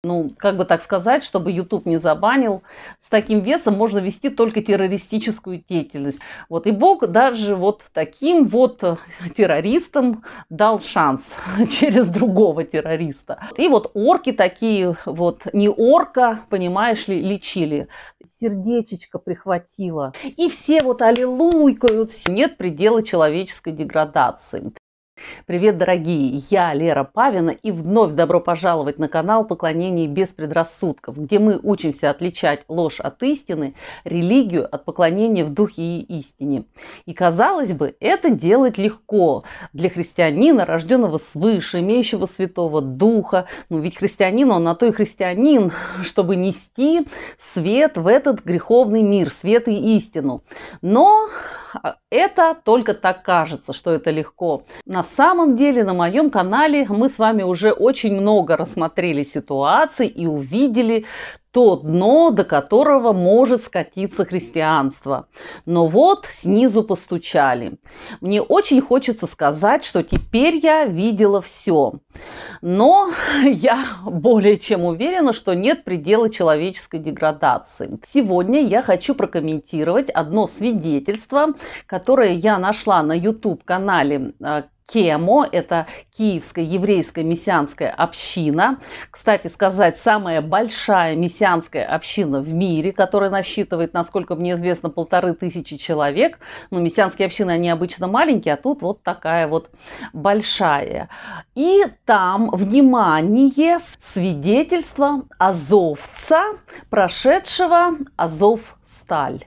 Ну, как бы так сказать, чтобы YouTube не забанил, с таким весом можно вести только террористическую деятельность. Вот, и Бог даже вот таким вот террористам дал шанс через другого террориста. И вот орки такие вот, не орка, понимаешь ли, лечили. Сердечечко прихватило. И все вот аллилуйкают. Нет предела человеческой деградации. Привет, дорогие! Я Лера Павина, и вновь добро пожаловать на канал «Поклонение без предрассудков», где мы учимся отличать ложь от истины, религию от поклонения в духе и истине. И, казалось бы, это делать легко для христианина, рожденного свыше, имеющего Святого Духа. Ну, ведь христианин, он на то и христианин, чтобы нести свет в этот греховный мир, свет и истину. Но это только так кажется, что это легко. На самом деле на моем канале мы с вами уже очень много рассмотрели ситуаций и увидели то дно, до которого может скатиться христианство. Но вот снизу постучали. Мне очень хочется сказать, что теперь я видела все. Но я более чем уверена, что нет предела человеческой деградации. Сегодня я хочу прокомментировать одно свидетельство, которое я нашла на YouTube-канале КЕМО, это Киевская еврейская мессианская община. Кстати сказать, самая большая мессианская община в мире, которая насчитывает, насколько мне известно, 1500 человек. Но мессианские общины, они обычно маленькие, а тут вот такая вот большая. И там, внимание, свидетельство азовца, прошедшего Азовсталь.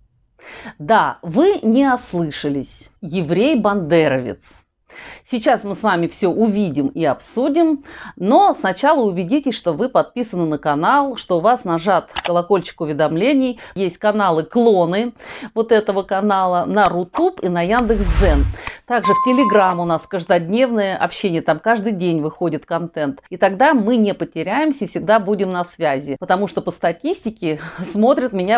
Да, вы не ослышались. Еврей-бандеровец. Сейчас мы с вами все увидим и обсудим, но сначала убедитесь, что вы подписаны на канал, что у вас нажат колокольчик уведомлений. Есть каналы-клоны вот этого канала на Рутуб и на Яндекс.Дзен. Также в Телеграм у нас каждодневное общение, там каждый день выходит контент. И тогда мы не потеряемся и всегда будем на связи. Потому что по статистике смотрят меня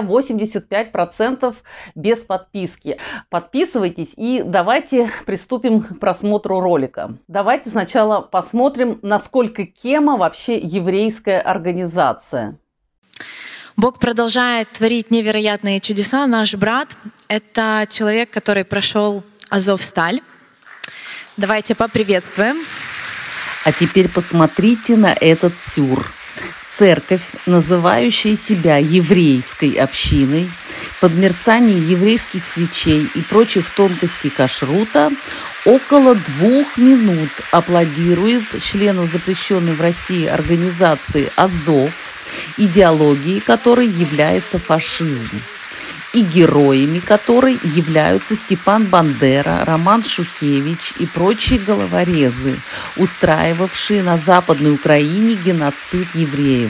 85% без подписки. Подписывайтесь и давайте приступим к просмотру ролика. Давайте сначала посмотрим, насколько КЕМО вообще еврейская организация. Бог продолжает творить невероятные чудеса. Наш брат — это человек, который прошел Азовсталь. Давайте поприветствуем. А теперь посмотрите на этот сюр. Церковь, называющая себя еврейской общиной, под мерцание еврейских свечей и прочих тонкостей кашрута, около 2 минут аплодирует члену запрещенной в России организации Азов, идеологией которой является фашизм, и героями которой являются Степан Бандера, Роман Шухевич и прочие головорезы, устраивавшие на Западной Украине геноцид евреев.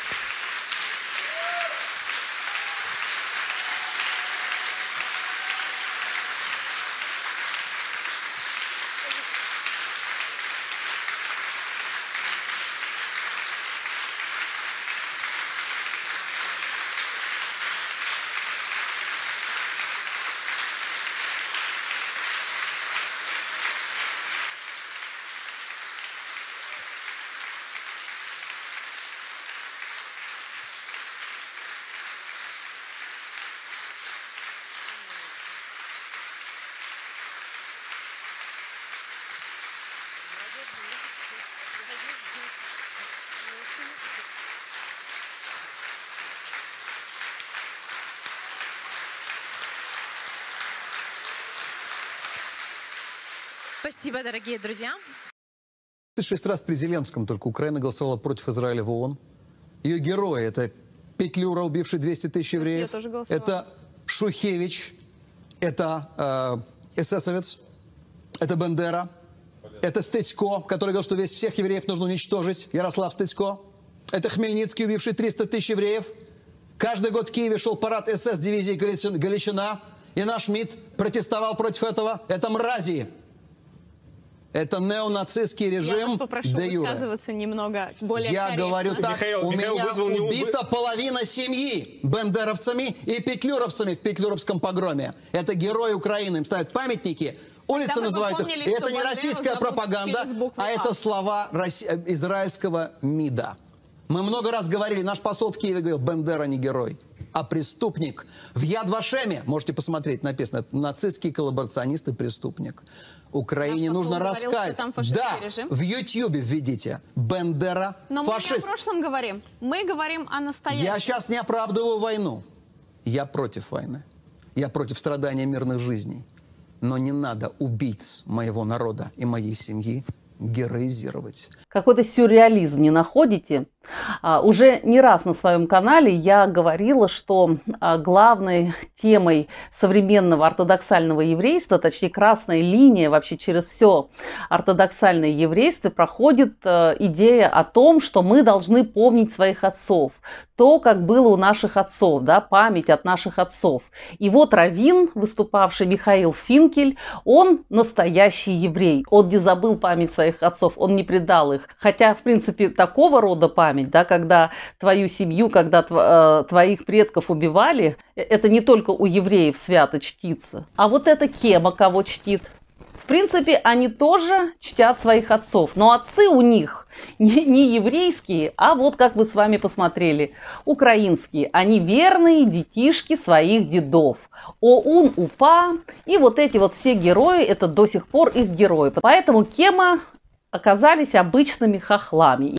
Спасибо, дорогие друзья. 36 раз при Зеленском только Украина голосовала против Израиля в ООН. Ее герои — это Петлюра, убивший 200 тысяч евреев. Это Шухевич, это эсэсовец, это Бандера, это Стыцко, который говорил, что всех евреев нужно уничтожить, Ярослав Стыцко. Это Хмельницкий, убивший 300 тысяч евреев. Каждый год в Киеве шел парад СС дивизии Галичина, и наш МИД протестовал против этого. Это мрази. Это неонацистский режим. Я вас попрошу высказываться немного более Я корректно. говорю так, у меня убита половина семьи бендеровцами и петлюровцами в петлюровском погроме. Это герои Украины. Им ставят памятники, улицы называют их. И это не российская пропаганда, а это слова израильского МИДа. Мы много раз говорили, наш посол в Киеве говорил, Бендера не герой, а преступник. В Яд Вашеме, можете посмотреть, написано, нацистский коллаборационист и преступник. Украине нужно раскаять. Да, режим. В Ютьюбе введите. Бендера но фашист. Мы не о прошлом говорим. Мы говорим о настоящем. Я сейчас не оправдываю войну. Я против войны. Я против страдания мирных жизней. Но не надо убийц моего народа и моей семьи героизировать. Какой-то сюрреализм не находите? Уже не раз на своем канале я говорила, что главной темой современного ортодоксального еврейства, точнее красная линия вообще через все ортодоксальное еврейство проходит идея о том, что мы должны помнить своих отцов. То, как было у наших отцов, да, память от наших отцов. И вот раввин, выступавший Михаил Финкель, он настоящий еврей. Он не забыл память своих отцов, он не предал их. Хотя, в принципе, такого рода память, да, когда твою семью, когда твоих предков убивали, это не только у евреев свято чтится. А вот эта кема кого чтит? В принципе, они тоже чтят своих отцов, но отцы у них не еврейские, а вот как вы с вами посмотрели, украинские. Они верные детишки своих дедов. ОУН, УПА и вот эти вот все герои, это до сих пор их герои. Поэтому кема оказались обычными хохлами.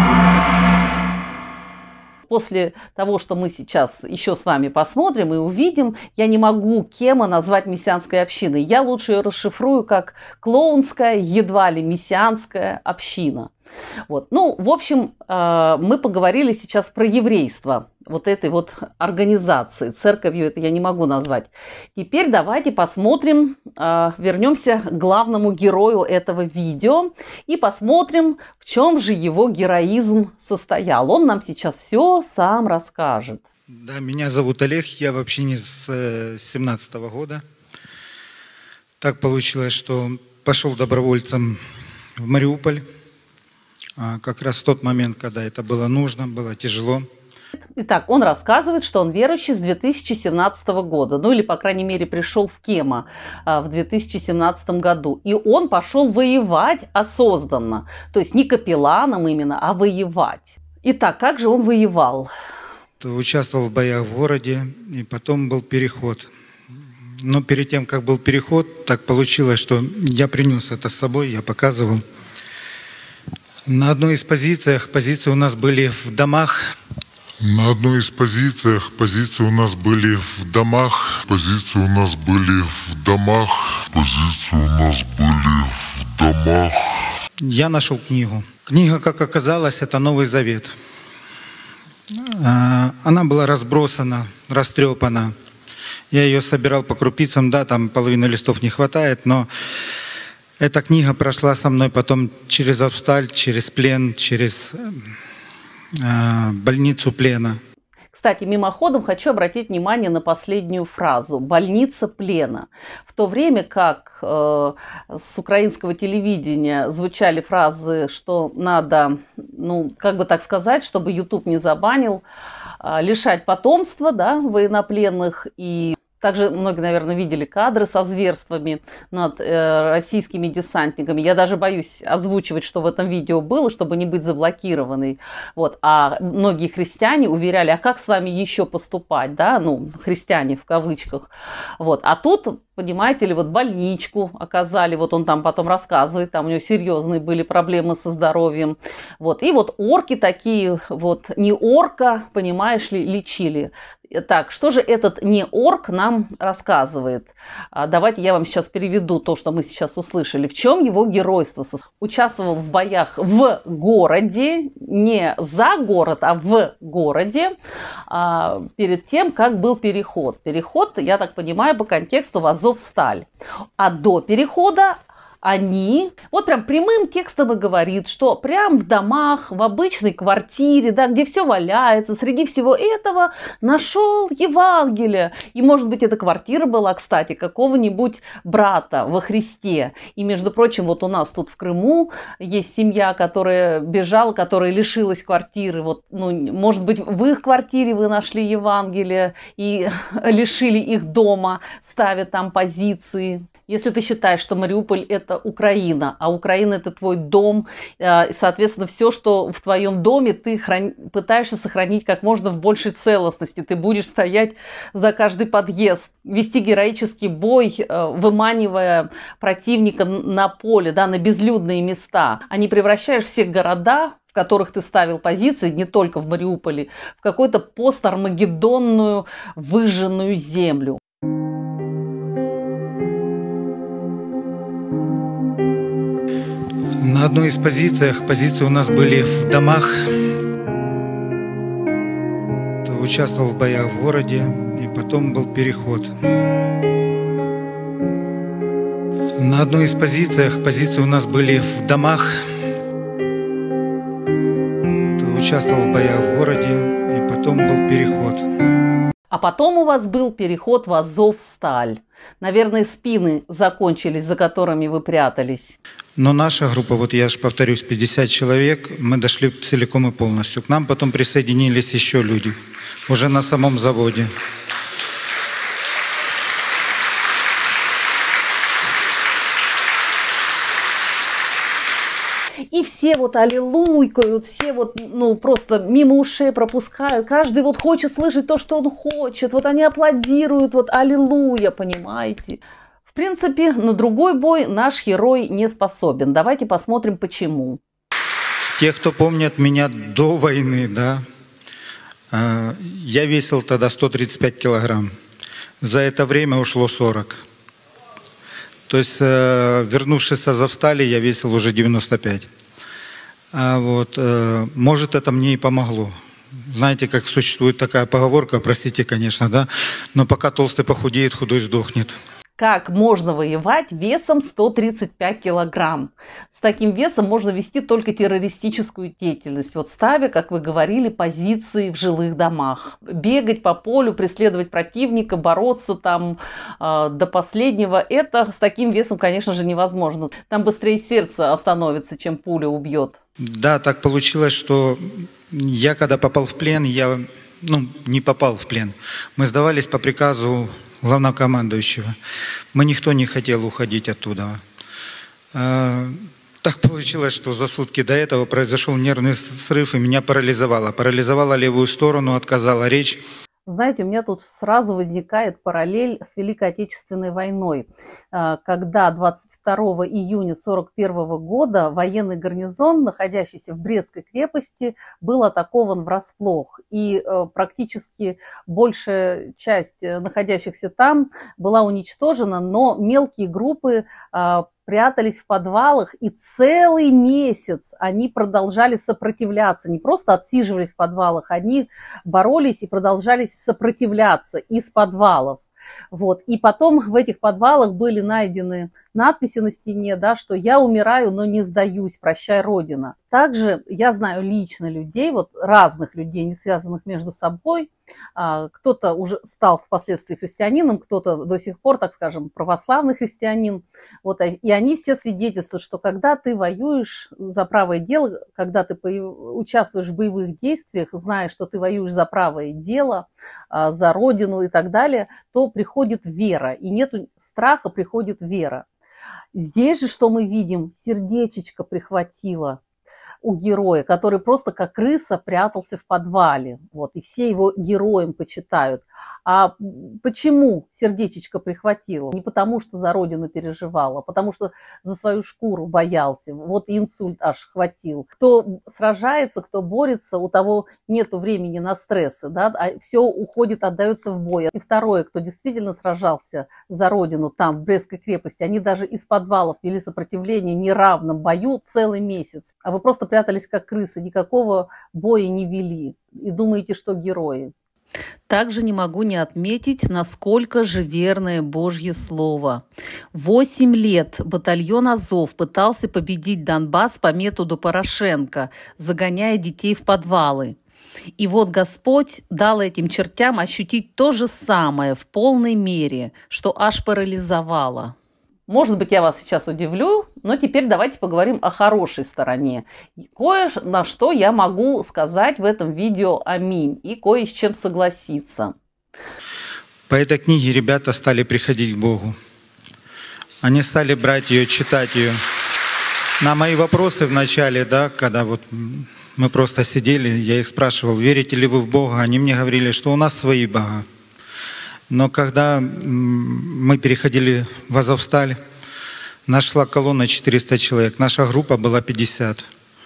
После того, что мы сейчас еще с вами посмотрим и увидим, я не могу кема назвать мессианской общиной. Я лучше ее расшифрую как клоунская, едва ли мессианская община. Вот. Ну, в общем, мы поговорили сейчас про еврейство вот этой вот организации. Церковью это я не могу назвать. Теперь давайте посмотрим, вернемся к главному герою этого видео и посмотрим, в чем же его героизм состоял. Он нам сейчас все сам расскажет. Да, меня зовут Олег, я вообще не с 17-го года. Так получилось, что пошел добровольцем в Мариуполь. Как раз в тот момент, когда это было нужно, было тяжело. Итак, он рассказывает, что он верующий с 2017 года, ну или, по крайней мере, пришел в Кема в 2017 году. И он пошел воевать осознанно, то есть не капелланом именно, а воевать. Итак, как же он воевал? Участвовал в боях в городе, и потом был переход. Но перед тем, как был переход, так получилось, что я принес это с собой, я показывал. На одной из позиции у нас были в домах. На одной из позиции у нас были в домах. Позиции у нас были в домах. Позиции у нас были в домах. Я нашел книгу. Книга, как оказалось, это Новый Завет. Она была разбросана, растрепана. Я ее собирал по крупицам, да, там половины листов не хватает, но эта книга прошла со мной потом через Азовсталь, через плен, через больницу плена. Кстати, мимоходом хочу обратить внимание на последнюю фразу «больница плена». В то время как с украинского телевидения звучали фразы, что надо, ну, как бы так сказать, чтобы YouTube не забанил, лишать потомства, да, военнопленных. И также многие, наверное, видели кадры со зверствами над российскими десантниками. Я даже боюсь озвучивать, что в этом видео было, чтобы не быть заблокированной. Вот. А многие христиане уверяли, а как с вами еще поступать, да, ну, христиане в кавычках. Вот. А тут, понимаете ли, вот больничку оказали, вот он там потом рассказывает, там у него серьезные были проблемы со здоровьем. Вот. И вот орки такие, вот не орка, понимаешь ли, лечили. Так, что же этот не орк нам рассказывает? Давайте я вам сейчас переведу то, что мы сейчас услышали. В чем его геройство? Участвовал в боях в городе, не за город, а в городе, перед тем, как был переход. Переход, я так понимаю, по контексту в Азовсталь. А до перехода они, вот прям прямым текстом и говорит, что прям в домах, в обычной квартире, да, где все валяется, среди всего этого нашел Евангелие. И, может быть, эта квартира была, кстати, какого-нибудь брата во Христе. И, между прочим, вот у нас тут в Крыму есть семья, которая бежала, которая лишилась квартиры. Вот, ну, может быть, в их квартире вы нашли Евангелие и лишили их дома, ставя там позиции. Если ты считаешь, что Мариуполь – это Украина, а Украина – это твой дом, соответственно, все, что в твоем доме, ты пытаешься сохранить как можно в большей целостности. Ты будешь стоять за каждый подъезд, вести героический бой, выманивая противника на поле, да, на безлюдные места. А не превращаешь все города, в которых ты ставил позиции, не только в Мариуполе, в какую-то постармагеддонную выжженную землю. На одной из позиции у нас были в домах. Участвовал в боях в городе, и потом был переход. На одной из позиции у нас были в домах. Участвовал в боях в городе, и потом был переход. А потом у вас был переход в Азовсталь. Наверное, спины закончились, за которыми вы прятались. Но наша группа, вот я же повторюсь, 50 человек, мы дошли целиком и полностью. К нам потом присоединились еще люди, уже на самом заводе. И все вот аллилуйкают, все вот, ну, просто мимо ушей пропускают. Каждый вот хочет слышать то, что он хочет. Вот они аплодируют, вот аллилуйя, понимаете? В принципе, на другой бой наш герой не способен. Давайте посмотрим, почему. Те, кто помнят меня до войны, да, я весил тогда 135 килограмм. За это время ушло 40. То есть, вернувшись с Азовстали, я весил уже 95. Может, это мне и помогло. Знаете, как существует такая поговорка, простите, конечно, да, но пока толстый похудеет, худой сдохнет. Как можно воевать весом 135 килограмм? С таким весом можно вести только террористическую деятельность, вот ставя, как вы говорили, позиции в жилых домах. Бегать по полю, преследовать противника, бороться там до последнего, это с таким весом, конечно же, невозможно. Там быстрее сердце остановится, чем пуля убьет. Да, так получилось, что я, когда попал в плен, не попал в плен. Мы сдавались по приказу главнокомандующего. Никто не хотел уходить оттуда. Так получилось, что за сутки до этого произошел нервный срыв, и меня парализовало. Парализовало левую сторону, отказала речь. Знаете, у меня тут сразу возникает параллель с Великой Отечественной войной, когда 22 июня 1941 года военный гарнизон, находящийся в Брестской крепости, был атакован врасплох. И практически большая часть находящихся там была уничтожена, но мелкие группы прятались в подвалах, и целый месяц они продолжали сопротивляться. Не просто отсиживались в подвалах, они боролись и продолжали сопротивляться из подвалов. Вот. И потом в этих подвалах были найдены надписи на стене, да, что «Я умираю, но не сдаюсь, прощай, Родина». Также я знаю лично людей, вот разных людей, не связанных между собой. Кто-то уже стал впоследствии христианином, кто-то до сих пор, так скажем, православный христианин. Вот. И они все свидетельствуют, что когда ты воюешь за правое дело, когда ты участвуешь в боевых действиях, зная, что ты воюешь за правое дело, за Родину и так далее, то приходит вера. И нет страха, приходит вера. Здесь же, что мы видим, сердечечко прихватило у героя, который просто как крыса прятался в подвале. Вот, и все его героем почитают. А почему сердечечко прихватило? Не потому, что за Родину переживал, а потому что за свою шкуру боялся. Вот инсульт аж хватил. Кто сражается, кто борется, у того нету времени на стрессы, да? А все уходит, отдается в бой. И второе, кто действительно сражался за Родину там, в Брестской крепости, они даже из подвалов вели сопротивление в неравном бою целый месяц. А вы просто прятались как крысы, никакого боя не вели. И думаете, что герои. Также не могу не отметить, насколько же верное Божье Слово. 8 лет батальон Азов пытался победить Донбасс по методу Порошенко, загоняя детей в подвалы. И вот Господь дал этим чертям ощутить то же самое в полной мере, что аж парализовало. Может быть, я вас сейчас удивлю, но теперь давайте поговорим о хорошей стороне. Кое на что я могу сказать в этом видео аминь и кое с чем согласиться. По этой книге ребята стали приходить к Богу. они стали брать ее, читать ее. На мои вопросы в начале, да, когда вот мы просто сидели, я их спрашивал, верите ли вы в Бога? Они мне говорили, что у нас свои бога. Но когда мы переходили в Азовсталь, нашла колонна 400 человек, наша группа была 50.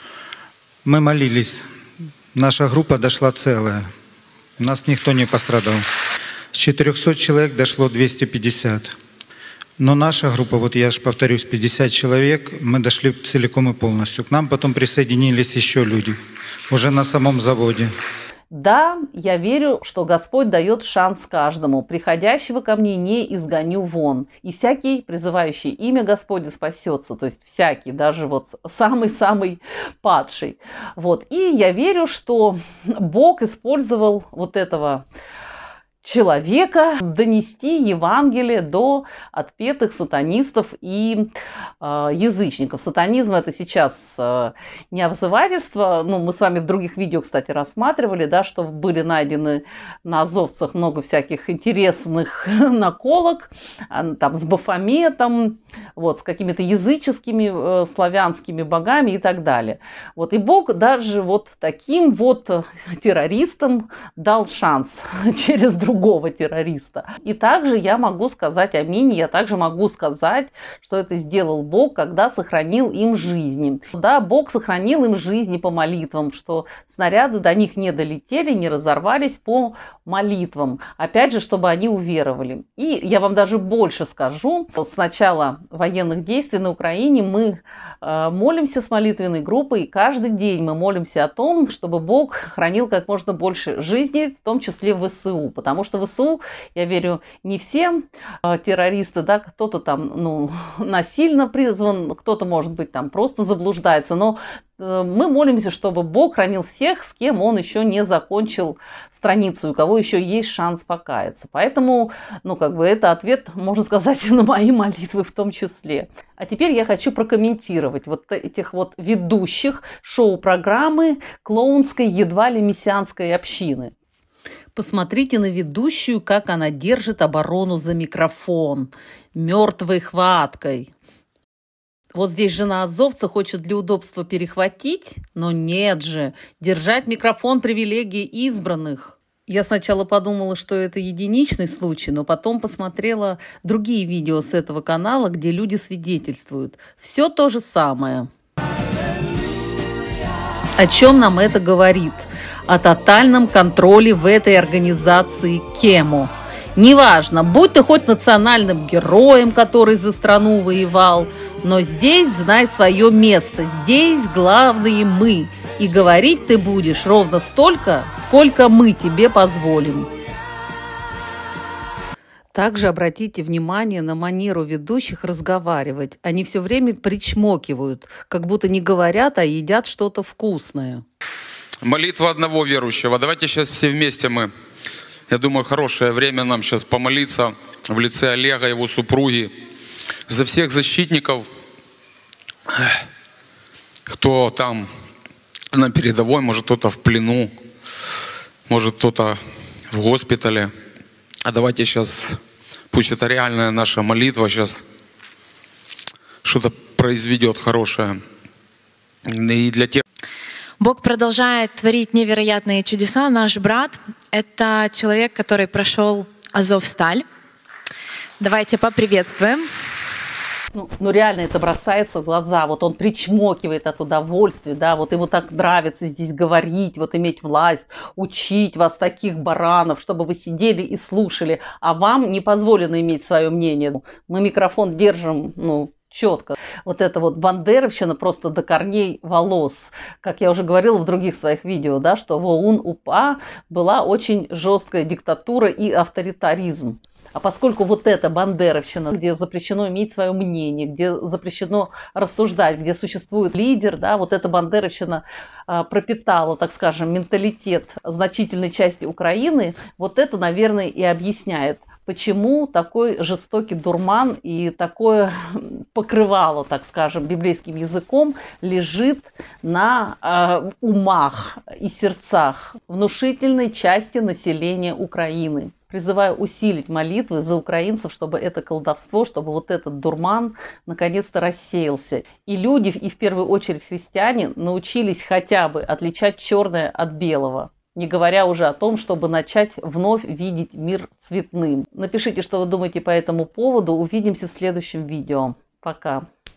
Мы молились, наша группа дошла целая, у нас никто не пострадал. С 400 человек дошло 250. Но наша группа, вот я же повторюсь, 50 человек, мы дошли целиком и полностью. К нам потом присоединились еще люди, уже на самом заводе. Да, я верю, что Господь дает шанс каждому. Приходящего ко мне не изгоню вон. И всякий, призывающий имя Господне, спасется. То есть всякий, даже вот самый-самый падший. Вот. И я верю, что Бог использовал вот этого человека донести Евангелие до отпетых сатанистов и язычников. Сатанизм — это сейчас не обзывательство. Ну, мы с вами в других видео, кстати, рассматривали, да, что были найдены на азовцах много всяких интересных наколок, там, с Бафометом, вот, с какими-то языческими славянскими богами и так далее. Вот, и Бог даже вот таким вот террористам дал шанс через другого террориста. И также я могу сказать аминь, я также могу сказать, что это сделал Бог, когда сохранил им жизни. Да, Бог сохранил им жизни по молитвам, что снаряды до них не долетели, не разорвались по молитвам. Опять же, чтобы они уверовали. И я вам даже больше скажу. С начала военных действий на Украине мы молимся с молитвенной группой, и каждый день мы молимся о том, чтобы Бог хранил как можно больше жизней, в том числе в ВСУ. Потому что в ВСУ, я верю, не все террористы, да, кто-то там насильно призван, кто-то, может быть, там просто заблуждается, но мы молимся, чтобы Бог хранил всех, с кем Он еще не закончил страницу, у кого еще есть шанс покаяться. Поэтому, это ответ, можно сказать, на мои молитвы в том числе. А теперь я хочу прокомментировать вот этих вот ведущих шоу-программы клоунской, едва ли мессианской общины. Посмотрите на ведущую, как она держит оборону за микрофон, мертвой хваткой. Вот здесь жена азовца хочет для удобства перехватить, но нет же, держать микрофон – привилегия избранных. Я сначала подумала, что это единичный случай, но потом посмотрела другие видео с этого канала, где люди свидетельствуют. Все то же самое. О чем нам это говорит? О тотальном контроле в этой организации КЕМО. Неважно, будь ты хоть национальным героем, который за страну воевал, но здесь знай свое место, здесь главные мы, и говорить ты будешь ровно столько, сколько мы тебе позволим. Также обратите внимание на манеру ведущих разговаривать. Они все время причмокивают, как будто не говорят, а едят что-то вкусное. Молитва одного верующего. Давайте сейчас все вместе я думаю, хорошее время нам сейчас помолиться в лице Олега, его супруги, за всех защитников, кто там на передовой, может кто-то в плену, может кто-то в госпитале. А давайте сейчас, пусть это реальная наша молитва сейчас что-то произведет хорошее. И для тех... Бог продолжает творить невероятные чудеса. Наш брат — это человек, который прошел Азовсталь. Давайте поприветствуем. Реально это бросается в глаза. Вот он причмокивает от удовольствия, да, вот ему так нравится здесь говорить, вот иметь власть, учить вас таких баранов, чтобы вы сидели и слушали, а вам не позволено иметь свое мнение. Мы микрофон держим, четко. Вот эта вот бандеровщина просто до корней волос. Как я уже говорила в других своих видео, да, что в ОУН-УПА была очень жесткая диктатура и авторитаризм. А поскольку вот эта бандеровщина, где запрещено иметь свое мнение, где запрещено рассуждать, где существует лидер, да, вот эта бандеровщина пропитала, так скажем, менталитет значительной части Украины, вот это, наверное, и объясняет, почему такой жестокий дурман и такое покрывало, так скажем, библейским языком лежит на умах и сердцах внушительной части населения Украины. Призываю усилить молитвы за украинцев, чтобы это колдовство, чтобы вот этот дурман наконец-то рассеялся. И люди, и в первую очередь христиане, научились хотя бы отличать черное от белого. Не говоря уже о том, чтобы начать вновь видеть мир цветным. Напишите, что вы думаете по этому поводу. Увидимся в следующем видео. Пока.